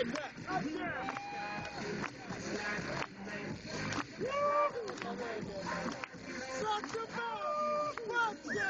like that. Out there. Shut your mouth. Watch it.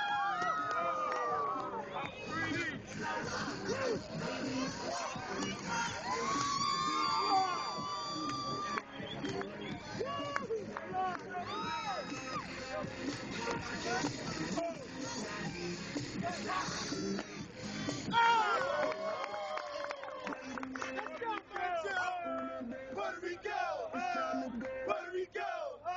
Puerto Rico! Puerto Rico!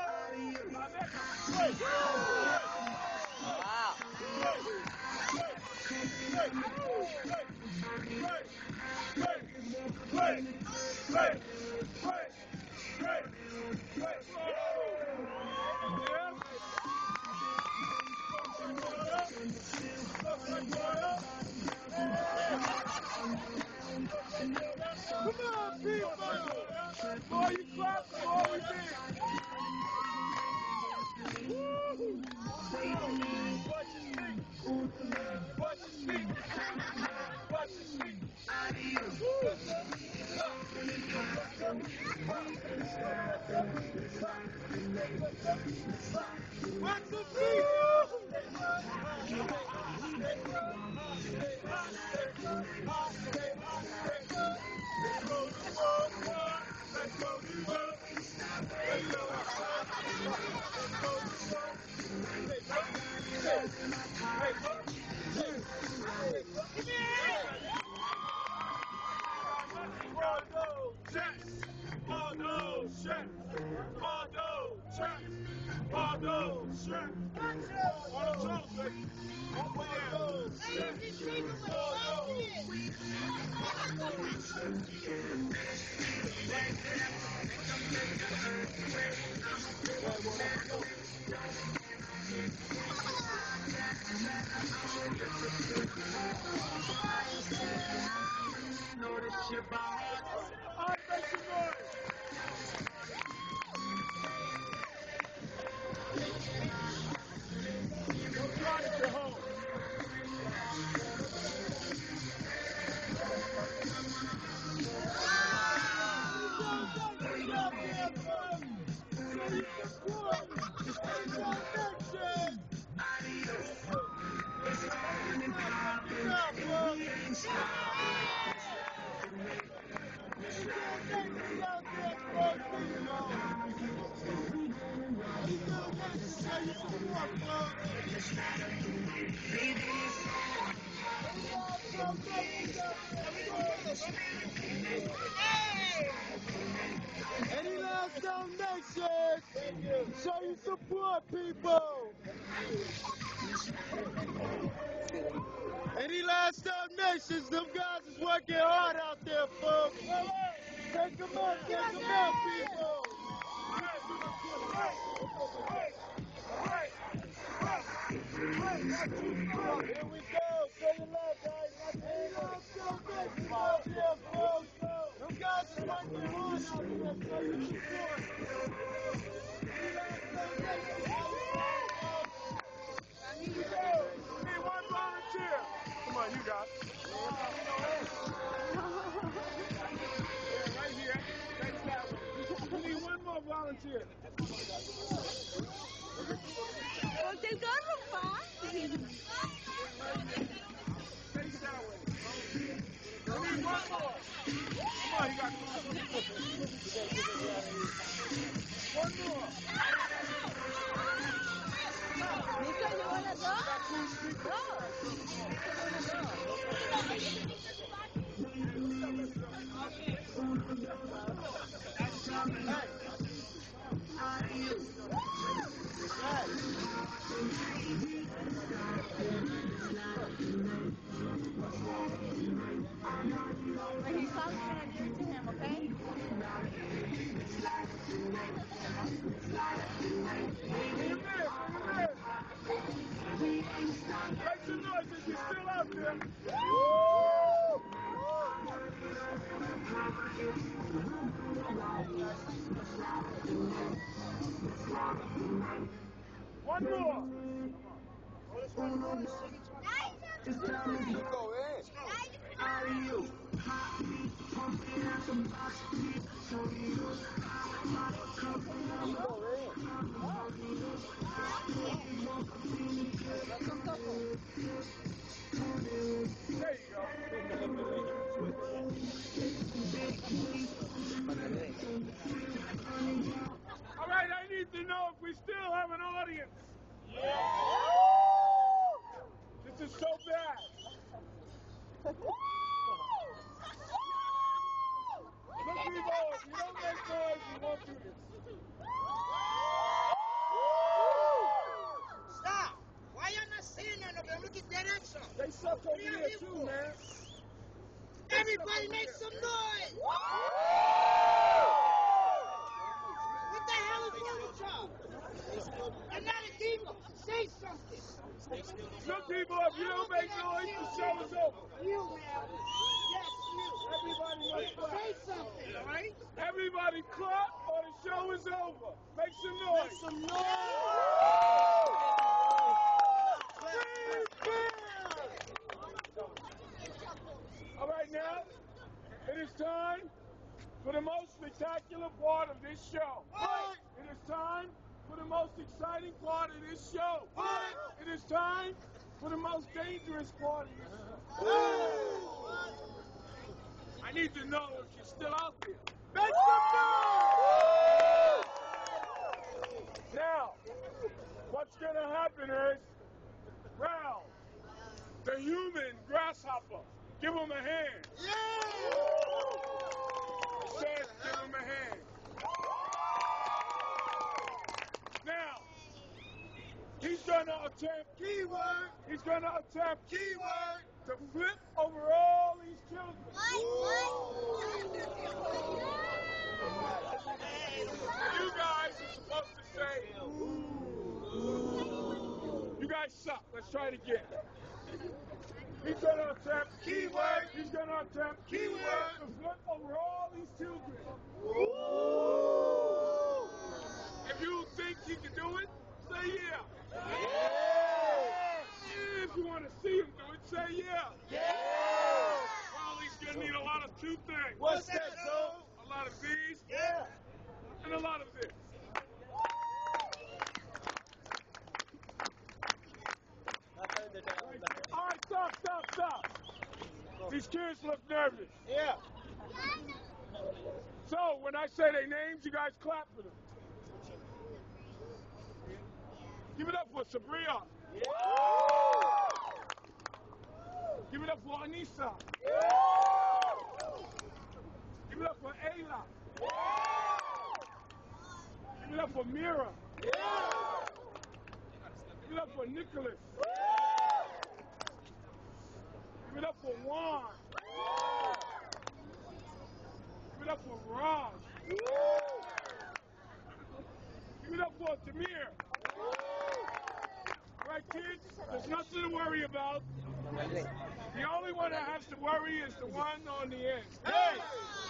Wow. Come on, people! Boy, you clap for all we did. Watch your feet. Watch your feet. Watch your feet. Watch your feet. Any last donations? Show you support, people. Any last donations? Them guys is working hard out there, folks. Take them out, people. Here we go. Show your love, guys. Any last donations out there, folks? Them guys is working hard out there. Show you support. Any last donations? Need one volunteer. Come on, you got it. Right here. Face that way. We need one more volunteer. Well, they got them far. Face that way. We need one more. Come on, you got one more. Mika, you want to go? Go. When he's talking, you're to him, okay? Make some noise if you're still out there. One more. Go in. Look, people, if you don't make noise, we won't do this. Stop! Why y'all not saying nothing over there? Look at that action. They suck over here too, man. Everybody make some noise! What the hell is wrong with y'all? You're not a demon. Say something. Look, people, if you don't make noise, the show is over. You, man. Yes, you. Everybody must clap. Say something, all right? Everybody clap or the show is over. Make some noise. Make some noise. All right, now, it is time for the most spectacular part of this show. What? It is time for the most exciting part of this show. What? It is time for the most dangerous part of this show. I need to know if you're still out there. Make some noise! Now, what's going to happen is, round the human grasshopper. Give him a hand. Yeah! Says, give him a hand. Now, he's going to attempt, keyword, he's going to attempt, keyword, to flip over all these children. You guys are supposed to say, you guys suck. Let's try it again. He's going to attempt, keyword, he's going to attempt, keyword, to flip over all these children. If you think he can do it, say yeah. If you want to see him do it, say yeah. Well, he's going to need a lot of two things. What's that, Joe? A lot of these, Yeah. and a lot of this. All right, stop. These kids look nervous. Yeah. So, when I say their names, you guys clap for them. Give it up for Sabria. Give it up for Anissa. Give it up for Ayla. Give it up for Mira. Give it up for Nicholas. Give it up for Juan. Give it up for Raj. Give it up for Tamir. All right, kids, there's nothing to worry about. The only one that has to worry is the one on the end. Hey!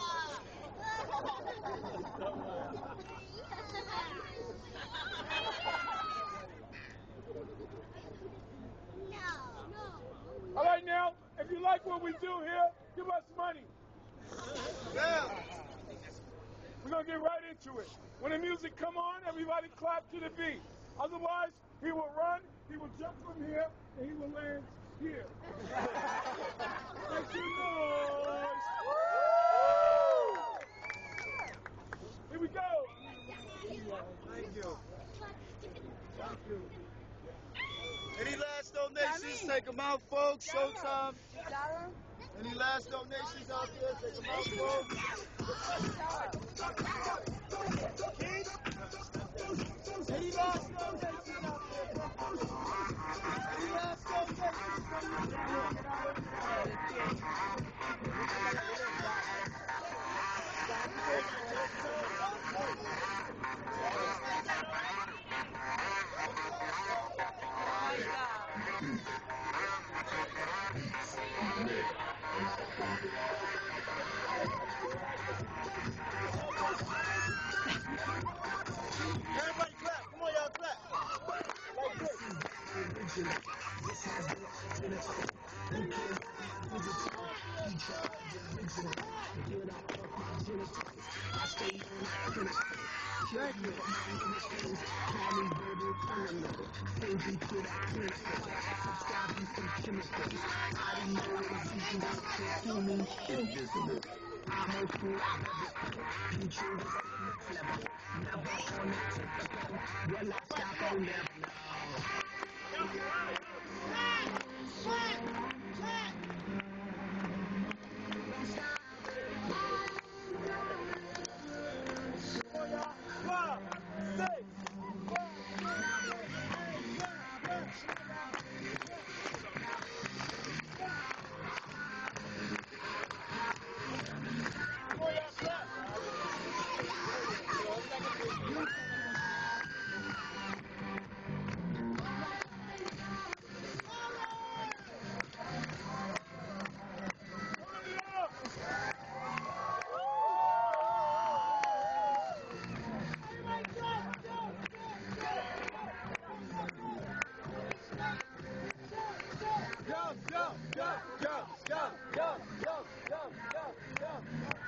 All right, now, if you like what we do here, give us money. Yeah. We're going to get right into it. When the music come on, everybody clap to the beat. Otherwise, he will run, he will jump from here, and he will land here. Make some noise. Here we go. Thank you. Any last donations? Take them out, folks. Showtime. Any last donations out there? Take them out, folks. Any last donations out there? Any last Everybody clap. Come on, y'all clap. Like this. yo, yo, yo, yo, yo, yo, yo, yo.